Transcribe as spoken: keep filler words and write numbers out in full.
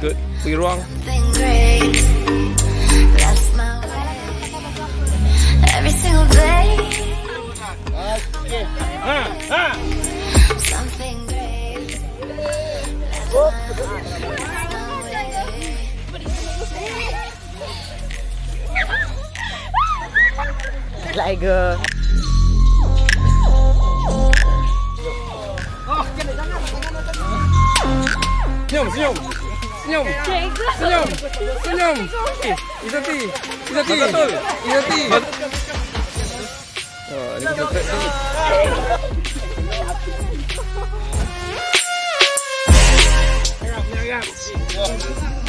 good. Pergi ruang. Every single day. Okay. Ha, ha. Something great. Tiger. Senyum, senyum. Senyum. Senyum. Senyum. Eh, Izati. Izati. Izati. Oh, ini kita track ni. Agak, agak.